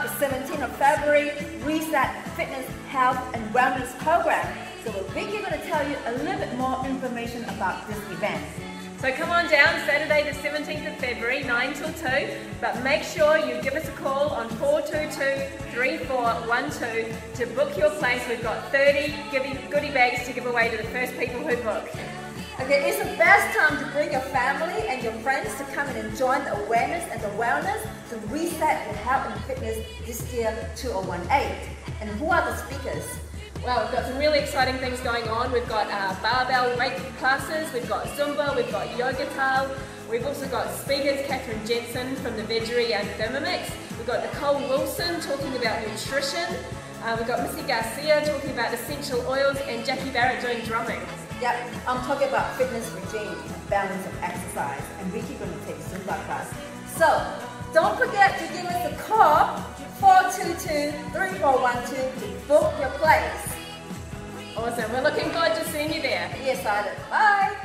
the 17th of February Reset Fitness, Health and Wellness Program. So Vicky is going to tell you a little bit more information about this event. So come on down Saturday the 17th of February, 9 till 2, but make sure you give us a call on 422-3412 to book your place. We've got 30 goodie bags to give away to the first people who book. Okay, it's the best time to bring your family and your friends to come and join the awareness and the wellness to reset your health and fitness this year 2018. And who are the speakers? Well, we've got some really exciting things going on. We've got barbell weight classes, we've got Zumba, we've got Yogataal. We've also got speakers, Kathryn Jansen from the Veggie and Thermomix. We've got Nicole Wilson talking about nutrition. We've got Missy Garcia talking about essential oils and Jaqui Barrett doing drumming. Yep, I'm talking about fitness regime and balance of exercise, and Vicky going to take Zumba class. So, don't forget to give us a call, 422-3412 to book your place. Awesome, we're looking forward to seeing you there. Be excited. Bye!